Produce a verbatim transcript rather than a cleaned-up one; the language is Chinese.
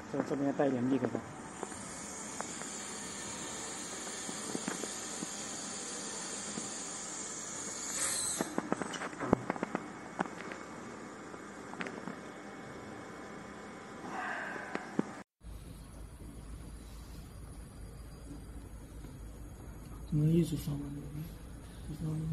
这这边带一点力给它。 怎么一直放到那边？一直放。